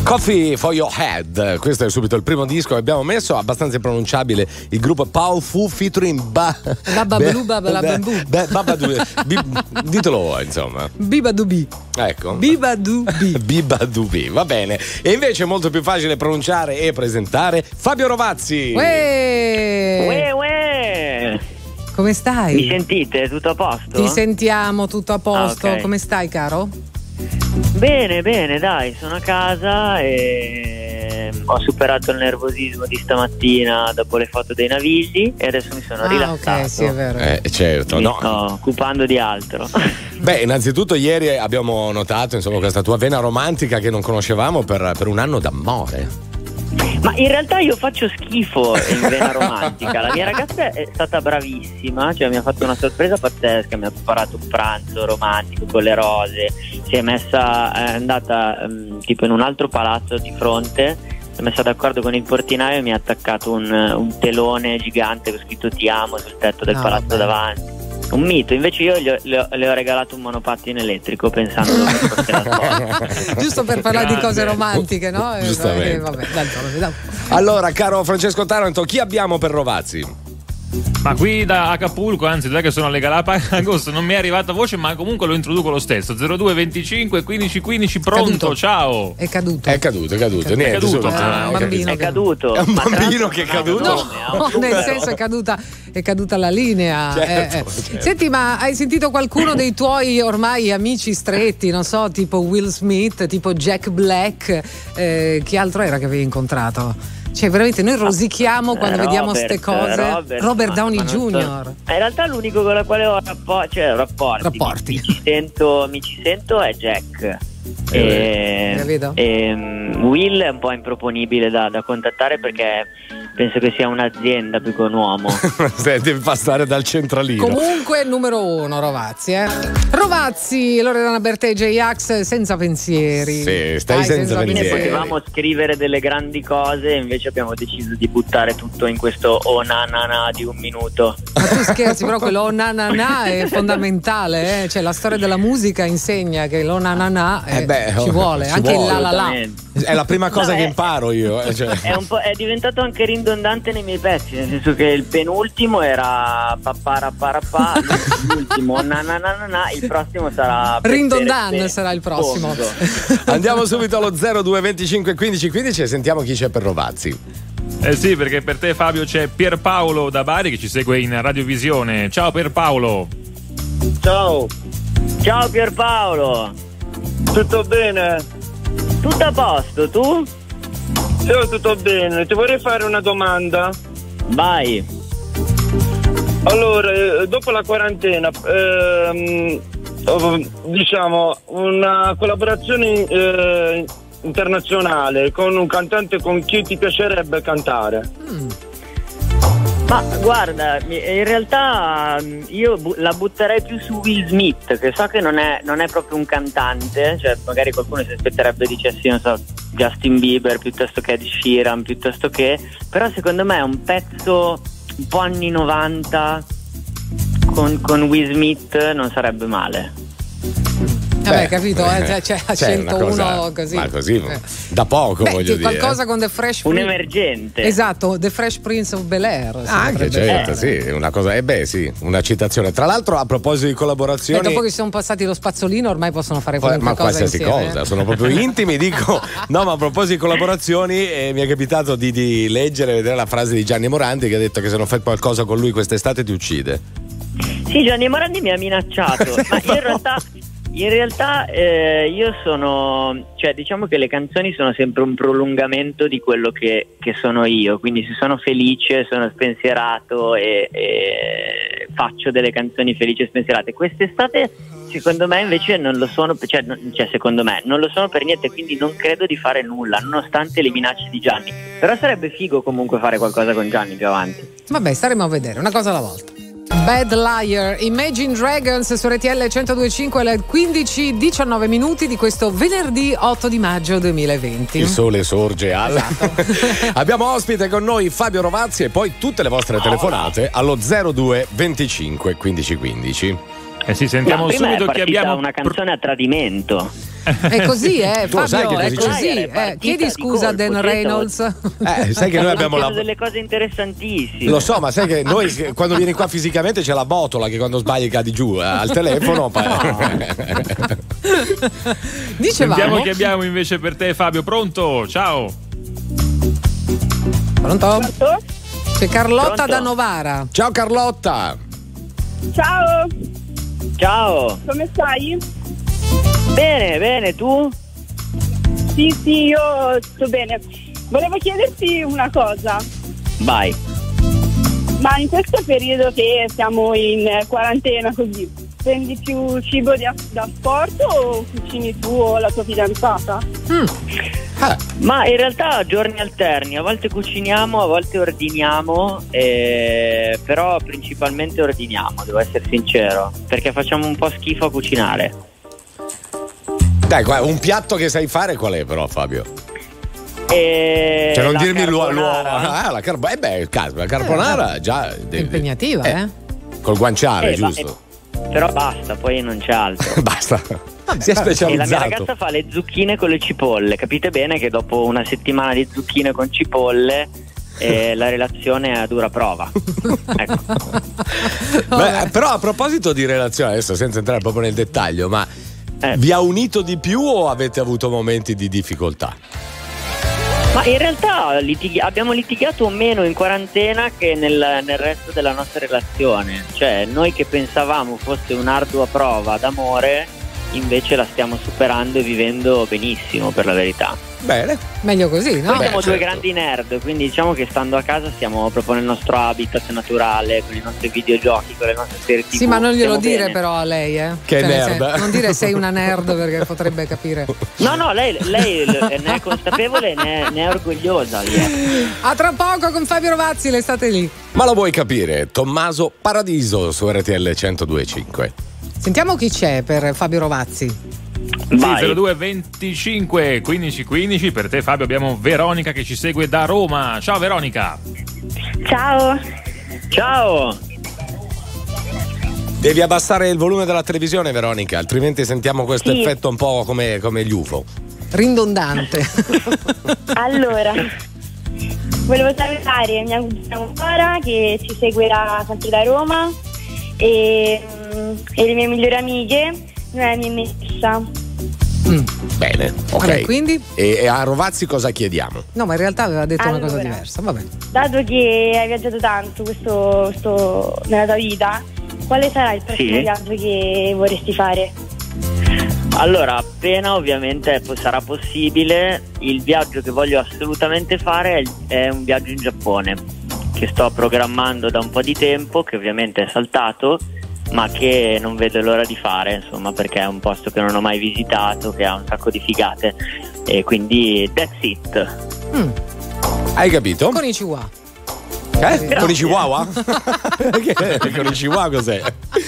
Coffee for Your Head, questo è subito il primo disco che abbiamo messo, abbastanza impronunciabile, il gruppo Paul Fu featuring ditelo voi, insomma. Bibadubi. Ecco. Bibadubi, va bene. E invece è molto più facile pronunciare e presentare Fabio Rovazzi. Uè. Come stai? Mi sentite? Tutto a posto? Ti sentiamo, tutto a posto. Okay. Come stai, caro? Bene, dai, sono a casa e ho superato il nervosismo di stamattina dopo le foto dei Navigli e adesso mi sono rilassato. Ok, sì, è vero. Certo, mi sto occupando di altro. Beh, innanzitutto ieri abbiamo notato, insomma, questa tua vena romantica che non conoscevamo per un anno d'amore. Ma in realtà io faccio schifo in vena romantica. La mia ragazza è stata bravissima, cioè mi ha fatto una sorpresa pazzesca, mi ha preparato un pranzo romantico con le rose, è andata tipo in un altro palazzo di fronte, si è messa d'accordo con il portinaio e mi ha attaccato un telone gigante con scritto ti amo sul tetto del palazzo davanti. Un mito, invece io le ho regalato un monopattino elettrico pensando che fosse la sposa. Giusto per parlare di cose romantiche, no? Giustamente. Vabbè, dai. Allora, caro Francesco Taranto, chi abbiamo per Rovazzi? Ma qui da Acapulco, anzi da che sono alle Galapagos, non mi è arrivata voce, ma comunque lo introduco lo stesso. 02 25 15 15, pronto, ciao. È caduto. Niente, è caduto. Un bambino è caduto. È un bambino che è caduto? No, nel senso è caduta la linea. Certo. Senti, ma hai sentito qualcuno dei tuoi ormai amici stretti, non so, tipo Will Smith, tipo Jack Black, chi altro era che avevi incontrato? Cioè veramente noi rosichiamo quando vediamo ste cose. Robert Downey Jr. In realtà l'unico con la quale ho rapporti. Mi ci sento è Jack. Will è un po' improponibile da contattare perché penso che sia un'azienda più che un uomo. Deve passare dal centralino. Comunque numero 1 Rovazzi, Rovazzi, Loredana Bertè, J-Ax, senza pensieri. Sì, stai senza pensieri. Potevamo scrivere delle grandi cose e invece abbiamo deciso di buttare tutto in questo oh na na na di un minuto. Ma tu scherzi, però quello oh na na na è fondamentale, Cioè la storia della musica insegna che l'o na na na ci vuole, anche il la la la. È la prima cosa che imparo io. È diventato anche ridondante nei miei pezzi, nel senso che il penultimo era papparapparappa, l'ultimo na na na na na, il prossimo sarà ridondante, sarà il prossimo. Andiamo subito allo 02 25 15 15 e sentiamo chi c'è per Rovazzi. Sì, perché per te, Fabio, c'è Pierpaolo da Bari che ci segue in radiovisione. Ciao Pierpaolo. Ciao Pierpaolo. Tutto bene? Tutto a posto, tu? Io tutto bene, ti vorrei fare una domanda. Vai. Allora, dopo la quarantena, diciamo una collaborazione internazionale con un cantante con chi ti piacerebbe cantare? Ma guarda, in realtà io la butterei più su Will Smith, che so che non è proprio un cantante, cioè magari qualcuno si aspetterebbe dicessi, non so, Justin Bieber piuttosto che Ed Sheeran, però secondo me è un pezzo un po' anni 90 con Will Smith non sarebbe male. Vabbè, capito, c'è a 101 così. Ma così da poco, voglio dire. Qualcosa con The Fresh un emergente. Esatto, The Fresh Prince of Bel-Air. Anche certo, sì, una cosa, una citazione. Tra l'altro, a proposito di collaborazioni, dopo che si sono passati lo spazzolino, ormai possono fare qualunque cosa qualsiasi insieme. cosa, sono proprio intimi, dico. No, ma a proposito di collaborazioni, mi è capitato di leggere e vedere la frase di Gianni Morandi che ha detto che se non fai qualcosa con lui quest'estate ti uccide. Sì, Gianni Morandi mi ha minacciato, ma in realtà io sono, cioè diciamo che le canzoni sono sempre un prolungamento di quello che sono io, quindi se sono felice, sono spensierato e faccio delle canzoni felici e spensierate. Quest'estate secondo me invece non lo sono, secondo me non lo sono per niente, quindi non credo di fare nulla nonostante le minacce di Gianni, però sarebbe figo comunque fare qualcosa con Gianni più avanti. Vabbè, staremo a vedere, una cosa alla volta. Bad Liar, Imagine Dragons su RTL 102.5 alle 15:19 minuti di questo venerdì 8 di maggio 2020. Il sole sorge Abbiamo ospite con noi Fabio Rovazzi e poi tutte le vostre telefonate allo 02 25 15 15. Sì, sentiamo prima subito è che abbiamo una canzone a tradimento. È così, Tu lo sai Fabio, che è così così. Chiedi scusa a Dan Reynolds. Sai che noi abbiamo delle cose interessantissime. Lo so, ma sai che noi quando vieni qua fisicamente c'è la botola che quando sbagli cadi giù al telefono. Dicevamo. Sentiamo che abbiamo invece per te, Fabio. Pronto? Ciao. Pronto? C'è Carlotta Pronto? da Novara. Ciao Carlotta. Ciao, Ciao. come stai? Bene, tu? Sì, io sto bene. Volevo chiederti una cosa, Vai. ma in questo periodo che siamo in quarantena così, prendi più cibo da sport o cucini tu o la tua fidanzata? Ma in realtà giorni alterni, a volte cuciniamo, a volte ordiniamo, però principalmente ordiniamo, devo essere sincero, perché facciamo un po' schifo a cucinare. Dai, un piatto che sai fare qual è però, Fabio? Cioè non La dirmi l'uovo. carbonara. La carbonara già Impegnativa, col guanciale, giusto? Però basta, poi non c'è altro. Basta. Si è E la mia specializzato. ragazza fa le zucchine con le cipolle. Capite bene che dopo una settimana di zucchine con cipolle la relazione è a dura prova. Ecco. Beh, però a proposito di relazione, adesso senza entrare proprio nel dettaglio, ma vi ha unito di più o avete avuto momenti di difficoltà? Ma in realtà abbiamo litigato meno in quarantena che nel resto della nostra relazione. Cioè, noi che pensavamo fosse un'ardua prova d'amore, invece la stiamo superando e vivendo benissimo, per la verità. Bene. Meglio così, no? Noi siamo due certo. grandi nerd, quindi diciamo che stando a casa stiamo proprio nel nostro habitat naturale, con i nostri videogiochi, con le nostre serie TV. Sì, ma non glielo Stiamo dire bene. però a lei, Che Cioè, nerd. non dire sei una nerd perché potrebbe capire. No, lei ne è consapevole e ne è orgogliosa. A tra poco con Fabio Rovazzi, l'estate lì. Ma lo vuoi capire? Tommaso Paradiso su RTL 102.5. Sentiamo chi c'è per Fabio Rovazzi. Vai. 02 25 15 15. Per te, Fabio, abbiamo Veronica che ci segue da Roma. Ciao Veronica. Ciao, Ciao. Devi abbassare il volume della televisione, Veronica, altrimenti sentiamo questo Sì. effetto un po' come gli UFO. Ridondante. allora, volevo salutare mia cugina Aurora che ci seguirà sempre da Roma e le mie migliori amiche, Noemi e Messa. Bene, ok. Vabbè, quindi? E a Rovazzi cosa chiediamo? No, ma in realtà aveva detto una cosa Allora. diversa. Vabbè. Dato che hai viaggiato tanto questo nella tua vita, quale sarà il prossimo Sì. viaggio che vorresti fare? Allora, appena ovviamente sarà possibile, il viaggio che voglio assolutamente fare è un viaggio in Giappone, che sto programmando da un po' di tempo, che ovviamente è saltato, ma che non vedo l'ora di fare, insomma, perché è un posto che non ho mai visitato, che ha un sacco di figate, e quindi that's it. Hai capito? Con i Chihuahua. Con i chihuahua? Con i chihuahua cos'è?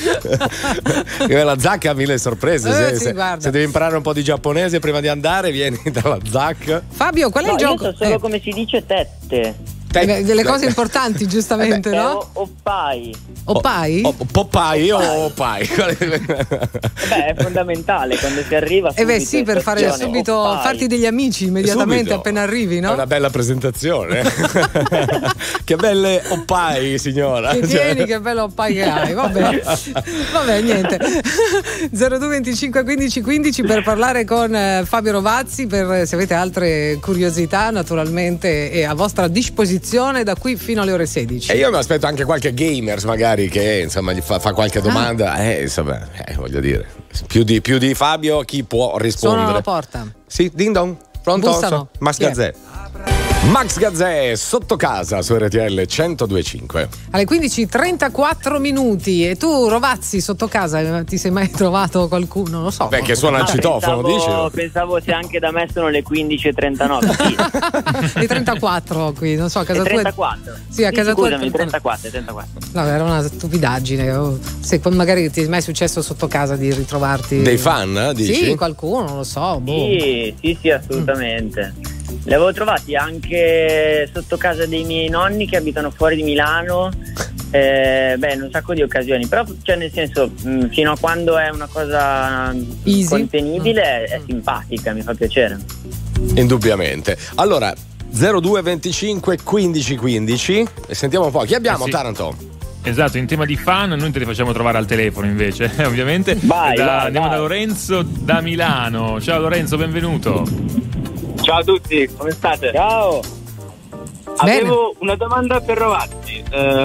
La Zac ha mille sorprese. Sì, guarda. Se devi imparare un po' di giapponese prima di andare, vieni dalla Zac. Fabio, qual è No, il io gioco? so solo come si dice tette. Delle cose importanti, giustamente, no? Oppai. Oppai? Popeye o Oppai? Beh, è fondamentale quando si arriva. Eh beh, subito sì, in per fare stazione, subito, Oppai. farti degli amici immediatamente Subito. appena arrivi, È no? una bella presentazione. Che belle Oppai, signora. Che tieni, che bello Oppai che hai. Vabbè, niente. 02 25 15 15 per parlare con Fabio Rovazzi, per se avete altre curiosità, naturalmente è a vostra disposizione da qui fino alle ore 16. E io mi aspetto anche qualche gamers magari che insomma gli fa qualche domanda. Insomma, voglio dire, più di Fabio chi può rispondere? Suonano alla porta. Sì, ding dong. Pronto? Bussano. Max Chi è? Gazzè. Max Gazzè sotto casa su RTL 102.5. Alle 15:34 minuti. E tu, Rovazzi, sotto casa ti sei mai trovato qualcuno? Non lo so. Beh, che suona il citofono, dici? Pensavo se anche da me sono le 15:39. Sì. Le 34 qui, non so, a casa Le tua. 34. Sì, a casa tua. Scusami, 34. No, era una stupidaggine. Se magari ti è mai successo sotto casa di ritrovarti Dei fan, dici? Sì, qualcuno, non lo so. Boh. Sì, assolutamente. Li avevo trovati anche sotto casa dei miei nonni che abitano fuori di Milano In un sacco di occasioni, però cioè nel senso fino a quando è una cosa easy, contenibile è simpatica, mi fa piacere. Indubbiamente. Allora 02 25 15 15 e sentiamo un po' chi abbiamo. Sì. Taranto. Esatto, in tema di fan noi te li facciamo trovare al telefono invece, ovviamente. Andiamo da Lorenzo da Milano. Ciao Lorenzo, benvenuto. Ciao a tutti, come state? Ciao. Avevo una domanda per Rovazzi.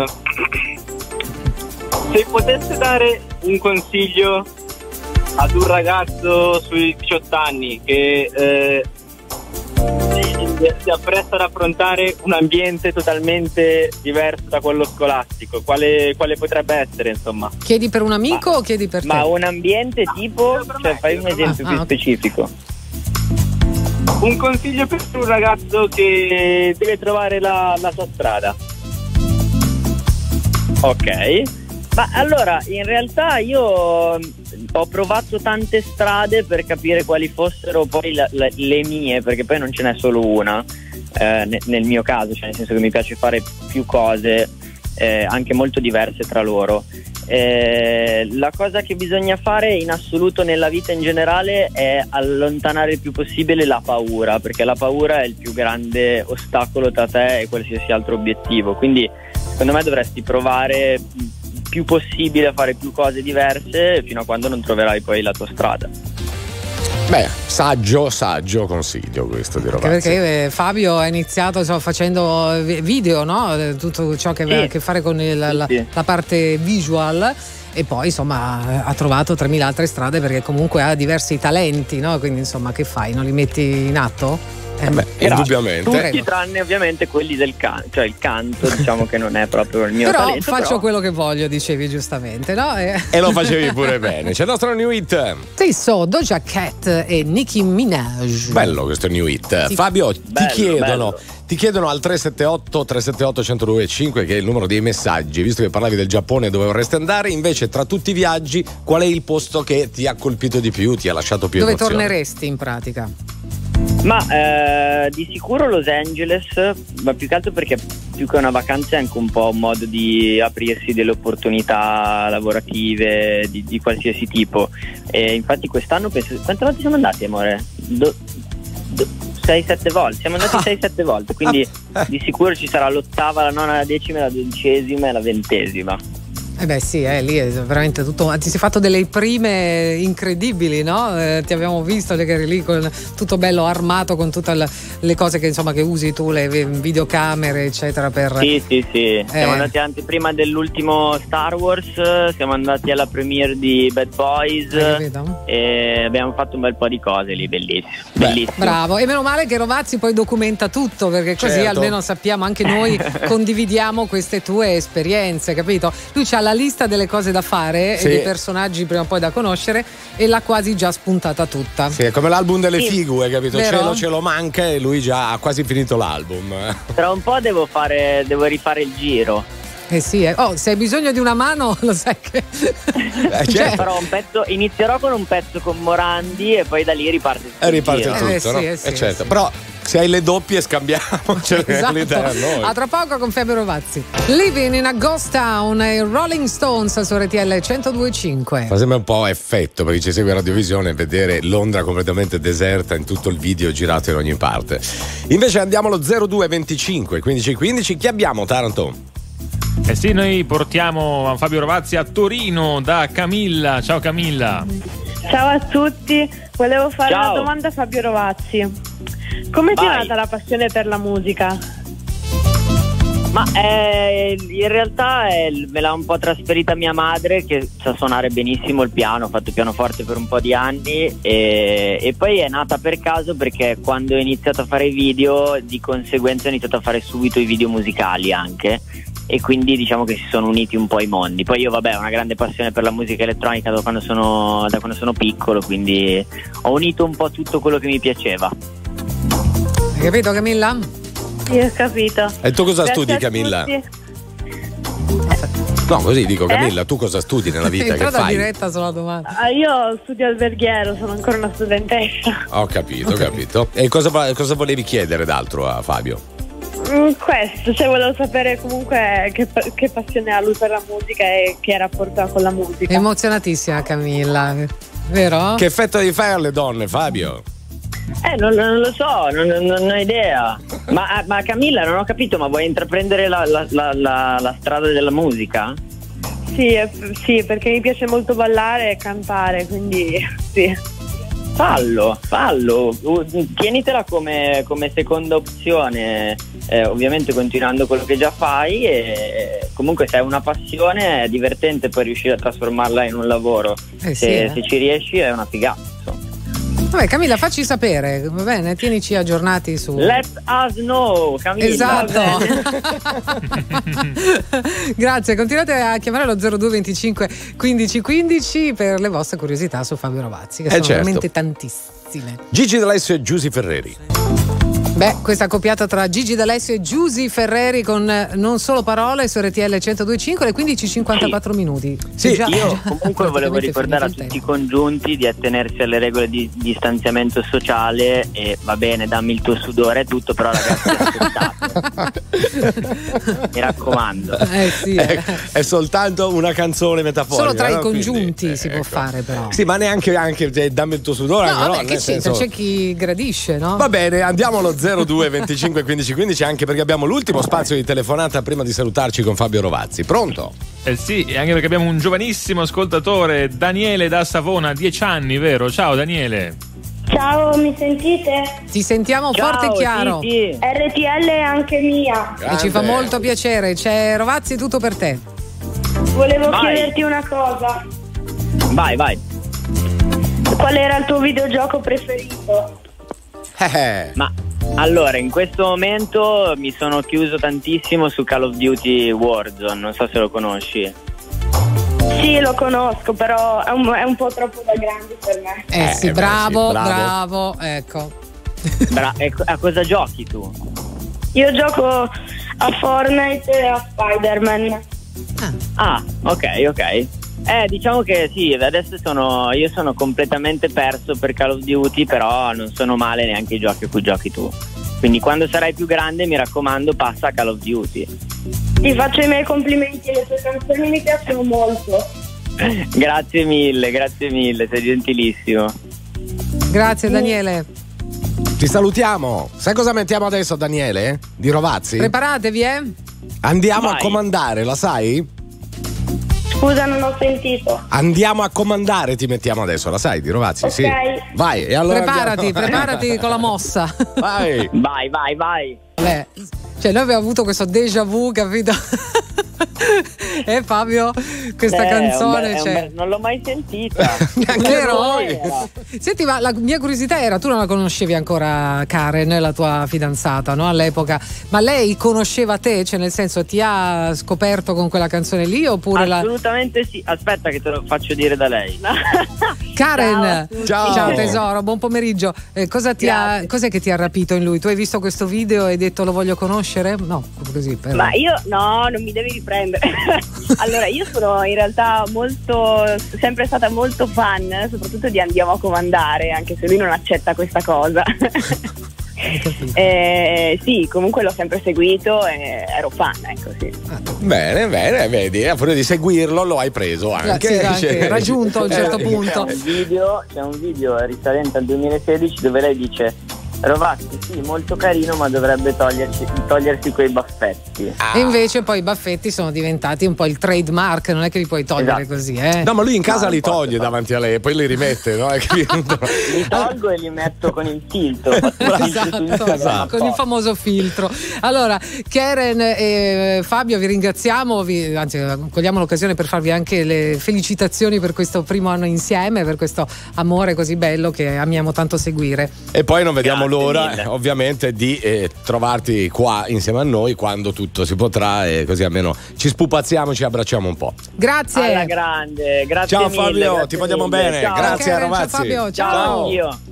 Se potesse dare un consiglio ad un ragazzo sui 18 anni che si appresta ad affrontare un ambiente totalmente diverso da quello scolastico, quale potrebbe essere, insomma? Chiedi per un amico o chiedi per te? Ma un ambiente tipo, cioè fai un esempio più specifico. Un consiglio per un ragazzo che deve trovare la sua strada. Ok. Ma allora, in realtà io ho provato tante strade per capire quali fossero poi le mie, perché poi non ce n'è solo una nel mio caso, cioè nel senso che mi piace fare più cose anche molto diverse tra loro. La cosa che bisogna fare in assoluto nella vita in generale è allontanare il più possibile la paura, perché la paura è il più grande ostacolo tra te e qualsiasi altro obiettivo, quindi secondo me dovresti provare più possibile a fare più cose diverse fino a quando non troverai poi la tua strada. Beh, saggio consiglio questo di Rovazzi. Perché Fabio ha iniziato facendo video, no? Tutto ciò che aveva a che fare con la parte visual, e poi insomma ha trovato 3000 altre strade perché comunque ha diversi talenti, no? Quindi insomma che fai? Non li metti in atto? Indubbiamente. Tutti tranne ovviamente quelli del canto, cioè il canto diciamo che non è proprio il mio talento. Faccio quello che voglio, dicevi giustamente, no? E lo facevi pure bene. C'è il nostro new hit. Sì, Doja Cat e Nicki Minaj. Bello questo new hit. Sì. Fabio, ti chiedono al 378 1025, che è il numero dei messaggi, visto che parlavi del Giappone dove vorresti andare, invece tra tutti i viaggi qual è il posto che ti ha colpito di più, ti ha lasciato più emozioni? Dove torneresti in pratica? Ma di sicuro Los Angeles, ma più che altro perché più che una vacanza è anche un po' un modo di aprirsi delle opportunità lavorative di qualsiasi tipo. E infatti quest'anno penso, quante volte siamo andati, amore? 6-7 volte, siamo andati 6-7 volte, quindi di sicuro ci sarà l'8ª, la 9ª, la 10ª, la 12ª e la 20ª. Beh sì, lì è veramente tutto. Ti sei fatto delle prime incredibili, no? Ti abbiamo visto che eri lì con tutto bello armato con tutte le cose che insomma che usi tu, le videocamere eccetera per. Sì. Siamo andati anche prima dell'ultimo Star Wars, siamo andati alla premiere di Bad Boys e abbiamo fatto un bel po' di cose lì, bellissimo. Bravo, e meno male che Rovazzi poi documenta tutto, perché così almeno sappiamo anche noi, condividiamo queste tue esperienze, capito? Lui c'ha la lista delle cose da fare e dei personaggi prima o poi da conoscere e l'ha quasi già spuntata tutta. Sì, è come l'album delle figue, capito? Ce lo manca e lui già ha quasi finito l'album. Tra un po' devo rifare il giro. Sì. Se hai bisogno di una mano, lo sai che farò un pezzo, inizierò con un pezzo con Morandi e poi da lì riparte tutto, no? Certo. Però se hai le doppie scambiamo. Esatto. A tra poco con Fabio Rovazzi. Living in a Ghost Town e Rolling Stones su RTL 102.5. Fa sempre un po' effetto per chi ci segue Radiovisione vedere Londra completamente deserta in tutto il video girato in ogni parte. Invece andiamo allo 02 25 15 15. Chi abbiamo, Taranto? Sì, noi portiamo Fabio Rovazzi a Torino da Camilla. Ciao Camilla. Ciao a tutti, volevo fare una domanda a Fabio Rovazzi. Come ti è nata la passione per la musica? Ma in realtà me l'ha un po' trasferita mia madre, che sa suonare benissimo il piano, ho fatto pianoforte per un po' di anni e poi è nata per caso perché quando ho iniziato a fare i video di conseguenza ho iniziato a fare subito i video musicali anche, e quindi diciamo che si sono uniti un po' i mondi. Poi io ho una grande passione per la musica elettronica da quando sono piccolo, quindi ho unito un po' tutto quello che mi piaceva. Hai capito, Camilla? Sì, ho capito. E tu cosa studi, Camilla? No, così dico, Camilla, tu cosa studi nella vita? Che fai? Diretta sulla domanda. Io studio alberghiero, sono ancora una studentessa. Ho capito. E cosa volevi chiedere d'altro a Fabio? Questo, cioè volevo sapere comunque che passione ha lui per la musica e che rapporto ha con la musica. Emozionatissima Camilla, vero? Che effetto di fare alle donne, Fabio? Non lo so, non ho idea. Ma Camilla, non ho capito, ma vuoi intraprendere la strada della musica? Sì, perché mi piace molto ballare e cantare, quindi sì. Fallo, tienitela come seconda opzione, ovviamente continuando quello che già fai, e comunque se hai una passione è divertente poi riuscire a trasformarla in un lavoro, se ci riesci è una figata, insomma. Vabbè Camilla, facci sapere, va bene? Tienici aggiornati su. Let us know, Camilla. Esatto. Grazie, continuate a chiamare lo 0225 15 15 per le vostre curiosità su Fabio Rovazzi, che sono veramente tantissime. Gigi D'Alessio e Giusy Ferreri. Beh, questa accoppiata tra Gigi D'Alessio e Giusy Ferreri con Non solo parole su RTL 102.5 alle 15:54 minuti. Sì, io comunque volevo ricordare a tutti i congiunti di attenersi alle regole di distanziamento sociale, e va bene, dammi il tuo sudore e tutto, però ragazzi aspettate. Mi raccomando. È soltanto una canzone metaforica. Solo tra i congiunti si può fare, però. Sì, ma neanche dammi il tuo sudore. No, vabbè, che c'è chi gradisce, no? Va bene, andiamo allo 02 25 15 15, anche perché abbiamo l'ultimo spazio di telefonata prima di salutarci con Fabio Rovazzi. Pronto? Sì, anche perché abbiamo un giovanissimo ascoltatore, Daniele da Savona, 10 anni, vero? Ciao Daniele. Ciao, mi sentite? Ti sentiamo forte e chiaro. Sì. RTL è anche mia. E ci fa molto piacere. C'è Rovazzi, tutto per te. Volevo chiederti una cosa. Vai. Qual era il tuo videogioco preferito? Ma allora, in questo momento mi sono chiuso tantissimo su Call of Duty Warzone, non so se lo conosci. Sì, lo conosco, però è un po' troppo da grandi per me. Sì, bravo, ecco. A cosa giochi tu? Io gioco a Fortnite e a Spider-Man. Ok. Diciamo che sì, adesso io sono completamente perso per Call of Duty, però non sono male neanche i giochi a cui giochi tu. Quindi quando sarai più grande, mi raccomando, passa a Call of Duty. Ti faccio i miei complimenti, le tue canzoni mi piacciono molto. Grazie mille, sei gentilissimo. Grazie Daniele. Ti salutiamo. Sai cosa mettiamo adesso, Daniele? Di Rovazzi? Preparatevi, Andiamo a comandare, la sai? Scusa, non ho sentito. Andiamo a comandare, ti mettiamo adesso, la sai, di Rovazzi? Ok. Sì. Vai, e allora preparati con la mossa. Vai. Beh, cioè noi abbiamo avuto questo déjà vu, capito? Fabio, questa canzone non l'ho mai sentita. Vero? Senti, ma la mia curiosità era, tu non la conoscevi ancora Karen, la tua fidanzata, no? All'epoca, ma lei conosceva te? Cioè, nel senso, ti ha scoperto con quella canzone lì oppure Assolutamente sì. Aspetta che te lo faccio dire da lei. Karen, ciao tesoro, buon pomeriggio. Cos'è che ti ha rapito in lui? Tu hai visto questo video e hai detto lo voglio conoscere? No, così. Ma io non mi devi riprendere. Allora, io sono in realtà sempre stata molto fan, soprattutto di Andiamo a comandare, anche se lui non accetta questa cosa. Sì, comunque l'ho sempre seguito e ero fan, ecco, sì. Bene, vedi, a furia di seguirlo lo hai preso anche. Anche raggiunto a un certo punto. C'è un video risalente al 2016 dove lei dice: Rovazzi, sì, molto carino, ma dovrebbe togliersi quei baffetti. E invece poi i baffetti sono diventati un po' il trademark, non è che li puoi togliere così, No, ma lui in casa li toglie davanti a lei e poi li rimette, no? Li tolgo e li metto con il filtro. Esatto, con il famoso filtro. Allora, Karen e Fabio, vi ringraziamo, anzi, cogliamo l'occasione per farvi anche le felicitazioni per questo primo anno insieme, per questo amore così bello che amiamo tanto seguire. E poi non vediamo l'ora, ovviamente, di trovarti qua insieme a noi quando tutto si potrà, e così almeno ci spupazziamo, ci abbracciamo un po'. Grazie. Alla grande, grazie ciao mille. Fabio, ti vogliamo bene. Ciao. Grazie Karen, Rovazzi. ciao Fabio, ciao.